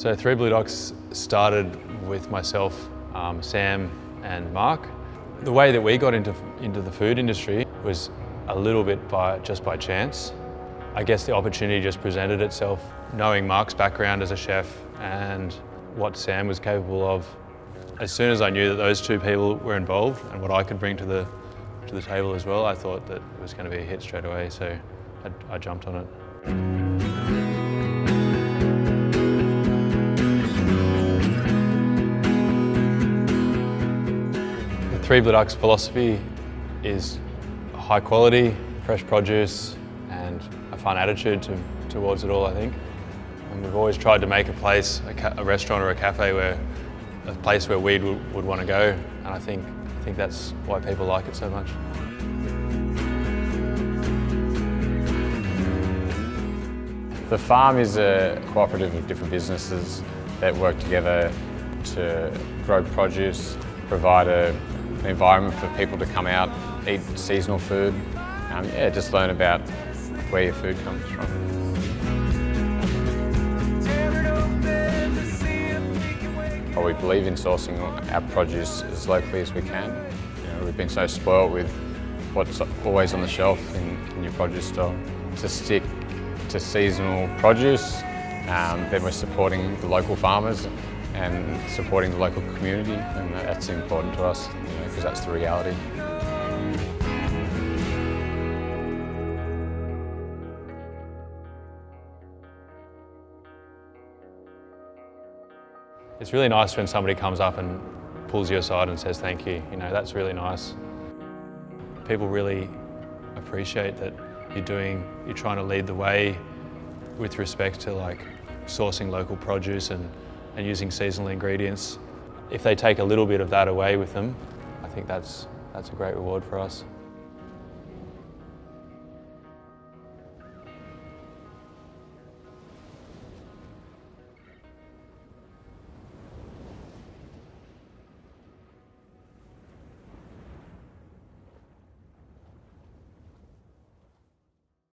So Three Blue Docks started with myself, Sam and Mark. The way that we got into the food industry was a little bit just by chance. I guess the opportunity just presented itself. Knowing Mark's background as a chef and what Sam was capable of, as soon as I knew that those two people were involved and what I could bring to the table as well, I thought that it was going to be a hit straight away, so I jumped on it. The Three Blue Docks philosophy is high quality, fresh produce and a fun attitude towards it all, I think. And we've always tried to make a place, a restaurant or a cafe, a place where we would want to go, and I think that's why people like it so much. The farm is a cooperative of different businesses that work together to grow produce, provide an environment for people to come out, eat seasonal food, just learn about where your food comes from. We believe in sourcing our produce as locally as we can. We've been so spoiled with what's always on the shelf in your produce store. To stick to seasonal produce, then we're supporting the local farmers and supporting the local community, and that's important to us, because that's the reality. It's really nice when somebody comes up and pulls you aside and says thank you. That's really nice. People really appreciate that you're trying to lead the way with respect to sourcing local produce and using seasonal ingredients. If they take a little bit of that away with them, I think that's a great reward for us.